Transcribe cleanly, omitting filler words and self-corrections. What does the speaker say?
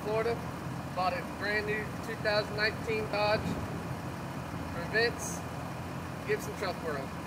Florida. Bought a brand new 2019 Dodge from Vince, Gibson Truck World.